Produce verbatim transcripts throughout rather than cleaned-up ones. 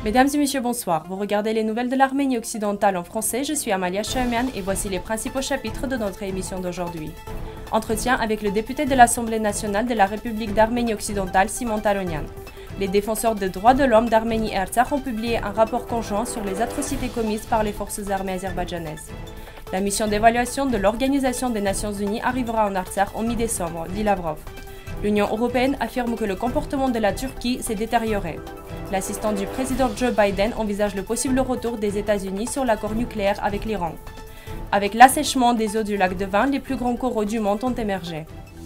Mesdames et messieurs, bonsoir. Vous regardez les nouvelles de l'Arménie occidentale en français. Je suis Amalia Chahamian et voici les principaux chapitres de notre émission d'aujourd'hui. Entretien avec le député de l'Assemblée nationale de la République d'Arménie occidentale, Simon Taronian. Les défenseurs des droits de l'homme d'Arménie et Artsakh ont publié un rapport conjoint sur les atrocités commises par les forces armées azerbaïdjanaises. La mission d'évaluation de l'Organisation des Nations Unies arrivera en Artsakh en mi-décembre, dit Lavrov. L'Union européenne affirme que le comportement de la Turquie s'est détérioré. L'assistant du président Joe Biden envisage le possible retour des États-Unis sur l'accord nucléaire avec l'Iran. Avec l'assèchement des eaux du lac de Van, les plus grands coraux du monde ont émergé.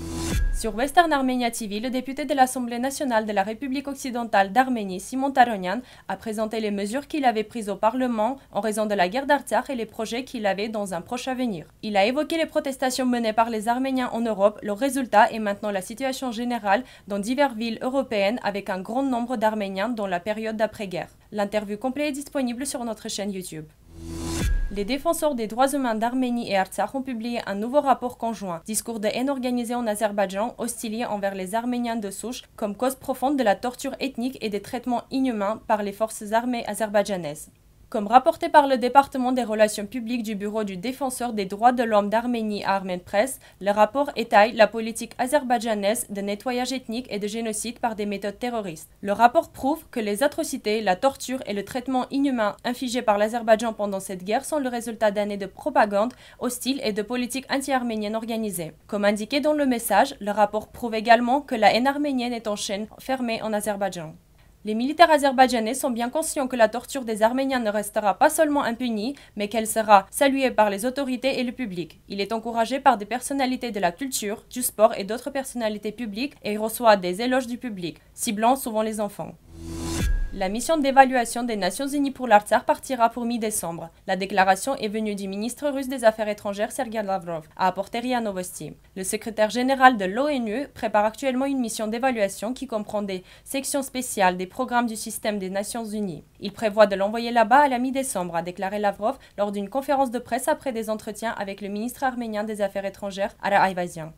Sur Western Armenia T V, le député de l'Assemblée nationale de la République occidentale d'Arménie, Simon Taronian, a présenté les mesures qu'il avait prises au Parlement en raison de la guerre d'Artsakh et les projets qu'il avait dans un proche avenir. Il a évoqué les protestations menées par les Arméniens en Europe, leur résultat est maintenant la situation générale dans diverses villes européennes avec un grand nombre d'Arméniens dans la période d'après-guerre. L'interview complète est disponible sur notre chaîne YouTube. Les défenseurs des droits humains d'Arménie et Artsakh ont publié un nouveau rapport conjoint, discours de haine organisé en Azerbaïdjan, hostilier envers les Arméniens de souche, comme cause profonde de la torture ethnique et des traitements inhumains par les forces armées azerbaïdjanaises. Comme rapporté par le département des relations publiques du Bureau du défenseur des droits de l'homme d'Arménie à Armen Press, le rapport étaye la politique azerbaïdjanaise de nettoyage ethnique et de génocide par des méthodes terroristes. Le rapport prouve que les atrocités, la torture et le traitement inhumain infligés par l'Azerbaïdjan pendant cette guerre sont le résultat d'années de propagande hostile et de politique anti-arménienne organisée. Comme indiqué dans le message, le rapport prouve également que la haine arménienne est en chaîne fermée en Azerbaïdjan. Les militaires azerbaïdjanais sont bien conscients que la torture des Arméniens ne restera pas seulement impunie, mais qu'elle sera saluée par les autorités et le public. Il est encouragé par des personnalités de la culture, du sport et d'autres personnalités publiques et reçoit des éloges du public, ciblant souvent les enfants. La mission d'évaluation des Nations Unies pour l'Artsakh partira pour mi-décembre. La déclaration est venue du ministre russe des Affaires étrangères Sergei Lavrov, a apporté R I A Novosti. Le secrétaire général de l'ONU prépare actuellement une mission d'évaluation qui comprend des sections spéciales des programmes du système des Nations Unies. Il prévoit de l'envoyer là-bas à la mi-décembre, a déclaré Lavrov lors d'une conférence de presse après des entretiens avec le ministre arménien des Affaires étrangères, Ara Ayvazyan.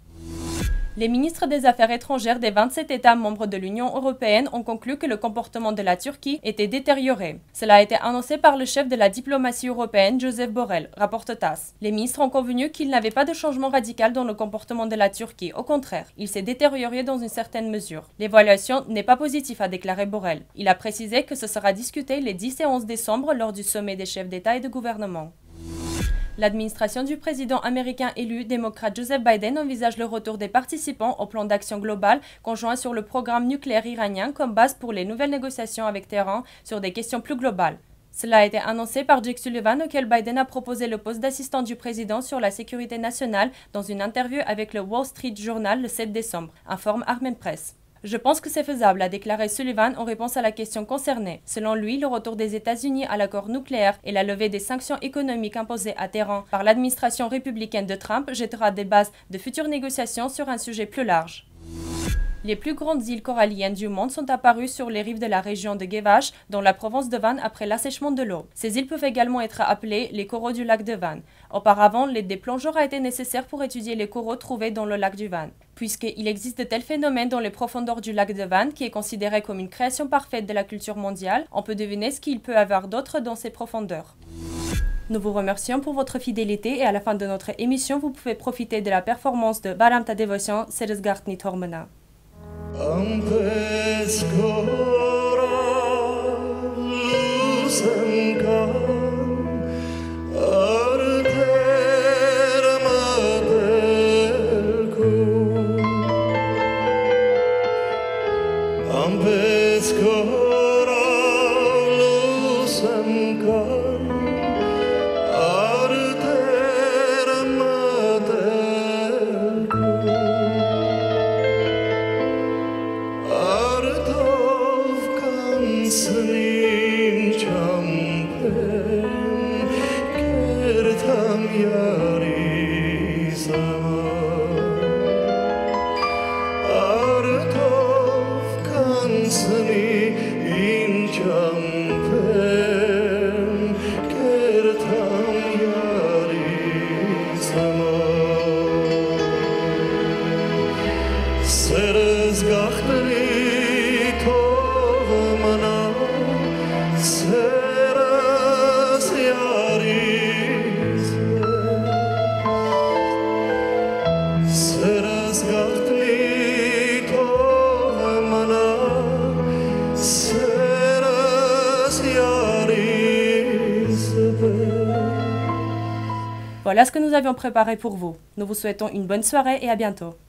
Les ministres des Affaires étrangères des vingt-sept États membres de l'Union européenne ont conclu que le comportement de la Turquie était détérioré. Cela a été annoncé par le chef de la diplomatie européenne, Joseph Borrell, rapporte TASS. Les ministres ont convenu qu'il n'y avait pas de changement radical dans le comportement de la Turquie. Au contraire, il s'est détérioré dans une certaine mesure. L'évaluation n'est pas positive, a déclaré Borrell. Il a précisé que ce sera discuté les dix et onze décembre lors du sommet des chefs d'État et de gouvernement. L'administration du président américain élu démocrate Joseph Biden envisage le retour des participants au plan d'action global conjoint sur le programme nucléaire iranien comme base pour les nouvelles négociations avec Téhéran sur des questions plus globales. Cela a été annoncé par Jake Sullivan, auquel Biden a proposé le poste d'assistant du président sur la sécurité nationale dans une interview avec le Wall Street Journal le sept décembre, informe Armen Press. Je pense que c'est faisable, a déclaré Sullivan en réponse à la question concernée. Selon lui, le retour des États-Unis à l'accord nucléaire et la levée des sanctions économiques imposées à Téhéran par l'administration républicaine de Trump jettera des bases de futures négociations sur un sujet plus large. Les plus grandes îles coralliennes du monde sont apparues sur les rives de la région de Gevash, dans la province de Van, après l'assèchement de l'eau. Ces îles peuvent également être appelées les coraux du lac de Van. Auparavant, l'aide des plongeurs a été nécessaire pour étudier les coraux trouvés dans le lac du Van. Puisqu'il existe de tels phénomènes dans les profondeurs du lac de Van, qui est considéré comme une création parfaite de la culture mondiale, on peut deviner ce qu'il peut y avoir d'autre dans ces profondeurs. Nous vous remercions pour votre fidélité et à la fin de notre émission, vous pouvez profiter de la performance de Baram ta dévotion, Seresgartni Tormena. Ampes cora lusengan arter madelku Ampes cora lusengan arter madelku Snim champen kertam yari zaman Artov kansni in champen kertam yari zaman Seres gachtni tov mana Voilà ce que nous avions préparé pour vous. Nous vous souhaitons une bonne soirée et à bientôt.